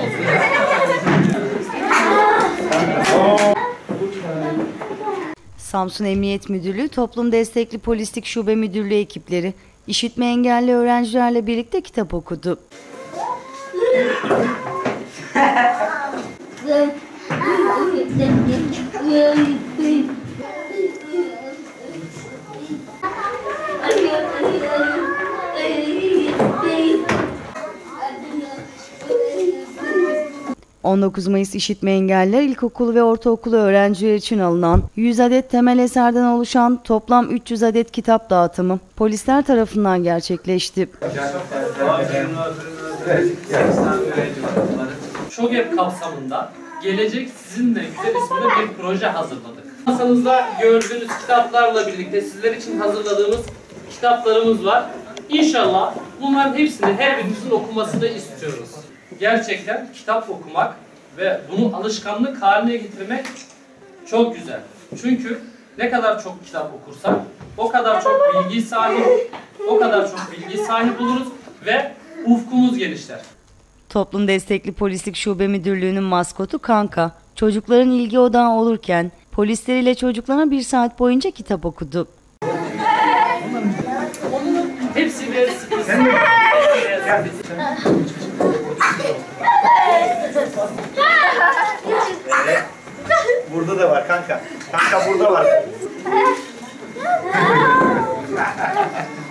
olsun. Samsun Emniyet Müdürlüğü Toplum Destekli Polislik Şube Müdürlüğü ekipleri işitme engelli öğrencilerle birlikte kitap okudu. 19 Mayıs İşitme Engelliler İlkokulu ve Ortaokulu öğrencileri için alınan 100 adet temel eserden oluşan toplam 300 adet kitap dağıtımı polisler tarafından gerçekleşti. ŞOGEP kapsamında Gelecek Sizinle Güzel isimli bir proje hazırladık. Masanızda gördüğünüz kitaplarla birlikte sizler için hazırladığımız kitaplarımız var. İnşallah bunların hepsini her birinizin okumasını istiyoruz. Gerçekten kitap okumak ve bunu alışkanlık haline getirmek çok güzel. Çünkü ne kadar çok kitap okursak o kadar çok bilgi sahibi oluruz ve ufkumuz genişler. Toplum Destekli Polislik Şube Müdürlüğü'nün maskotu Kanka, çocukların ilgi odağı olurken polisleriyle çocuklara 1 saat boyunca kitap okudu. Hepsi bir sürpriz. Burada da var kanka. Kanka burada var.